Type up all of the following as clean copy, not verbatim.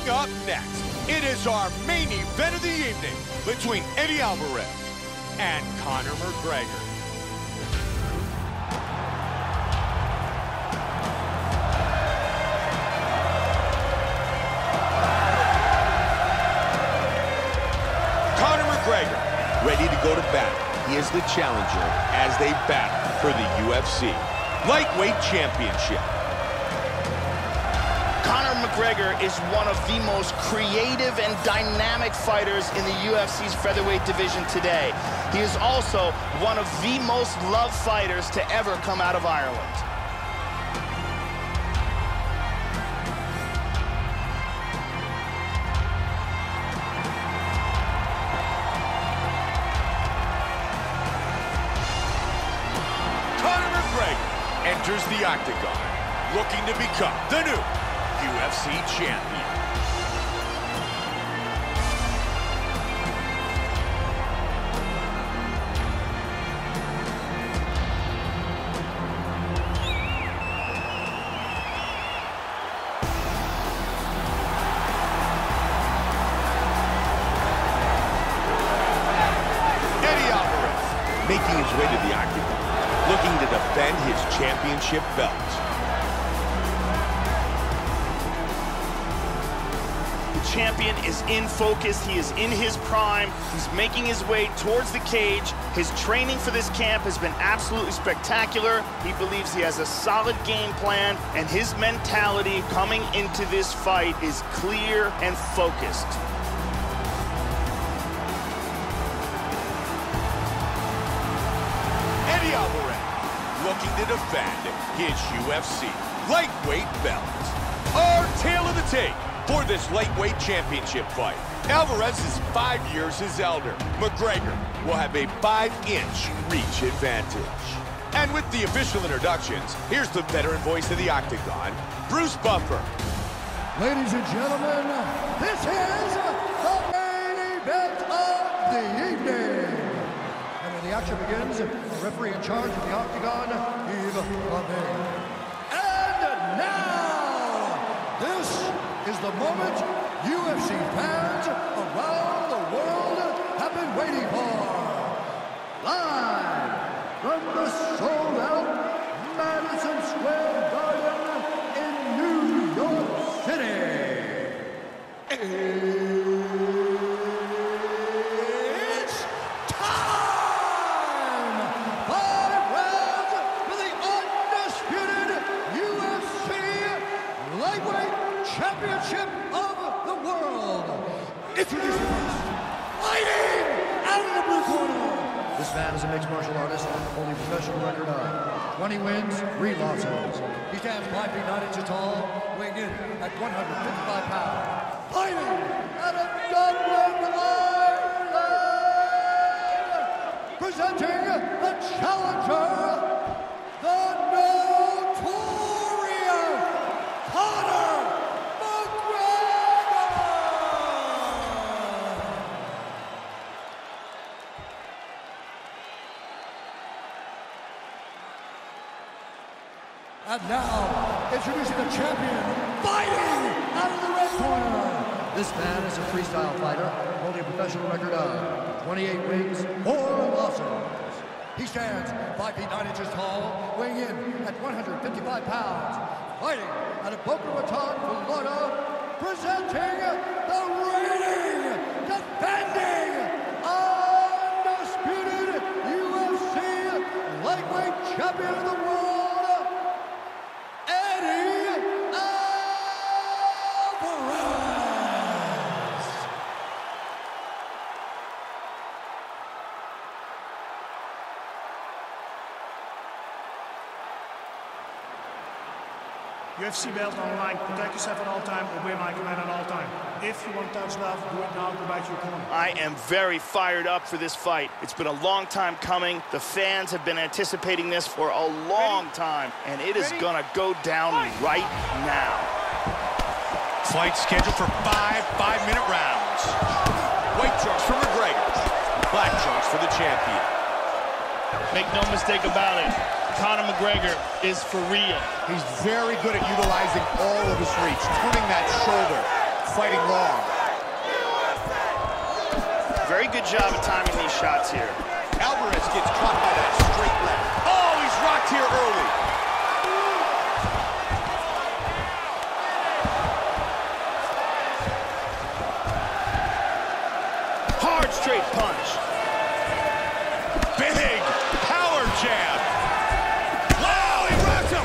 Coming up next, it is our main event of the evening between Eddie Alvarez and Conor McGregor. Conor McGregor, ready to go to battle. He is the challenger as they battle for the UFC Lightweight Championship. Conor McGregor is one of the most creative and dynamic fighters in the UFC's featherweight division today. He is also one of the most loved fighters to ever come out of Ireland. Conor McGregor enters the octagon, looking to become the new UFC champion. Eddie Alvarez making his way to the octagon, looking to defend his championship belt. Champion is in focus. He is in his prime. He's making his way towards the cage. His training for this camp has been absolutely spectacular. He believes he has a solid game plan, and his mentality coming into this fight is clear and focused. Eddie Alvarez looking to defend his UFC lightweight belt. Our tale of the tape for this lightweight championship fight. Alvarez is 5 years his elder. McGregor will have a 5-inch reach advantage. And with the official introductions, here's the veteran voice of the octagon, Bruce Buffer. Ladies and gentlemen, this is the main event of the evening. And when the action begins, the referee in charge of the octagon, Yves Lavigne. And now, this is the moment UFC fans around the world have been waiting for. Live from the sold-out Madison Square Garden in New York City. It's time! 5 rounds for the undisputed UFC Lightweight Championship of the world. Introducing first, fighting out of the blue corner. This man is a mixed martial artist, holding a professional record of 20 wins, 3 losses. He stands 5 feet 9 inches tall, weighing in at 155 pounds. Fighting out of Dublin, Ireland. Presenting the challenger, the notorious Conor McGregor! And now, introducing the champion, fighting out of the red corner. This man is a freestyle fighter, holding a professional record of 28 wins, 4 losses. He stands 5 feet 9 inches tall, weighing in at 155 pounds. Fighting out of Boca Raton, Florida, presenting the reigning, defending, undisputed UFC lightweight champion of the world, Eddie Alvarez. UFC belt online, protect yourself at all time, obey my command at all time. If you want to touch love, do it now, go back to your corner. I am very fired up for this fight. It's been a long time coming. The fans have been anticipating this for a long time, and it is gonna go down right now. Fight scheduled for 5 5-minute rounds. White trunks for McGregor, black trunks for the champion. Make no mistake about it, Conor McGregor is for real. He's very good at utilizing all of his reach, turning that shoulder, fighting long. Very good job of timing these shots here. Alvarez gets caught by that straight left. Oh, he's rocked here early. Hard straight punch. Big power jab. Wow, he rocked him.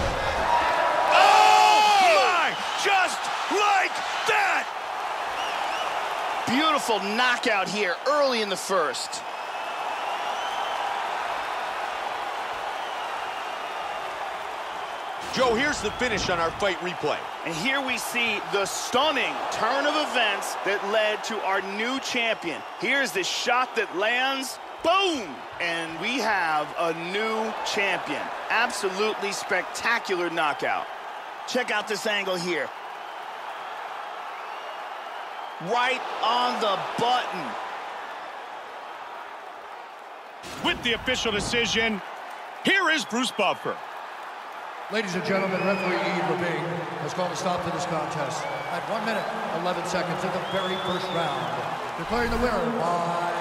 Oh, my, just like that. Beautiful knockout here early in the first. Joe, here's the finish on our fight replay. And here we see the stunning turn of events that led to our new champion. Here's the shot that lands. Boom! And we have a new champion. Absolutely spectacular knockout. Check out this angle here. Right on the button. With the official decision, here is Bruce Buffer. Ladies and gentlemen, referee Yves Lavigne has called a stop to this contest at 1 minute, 11 seconds of the very first round, declaring the winner by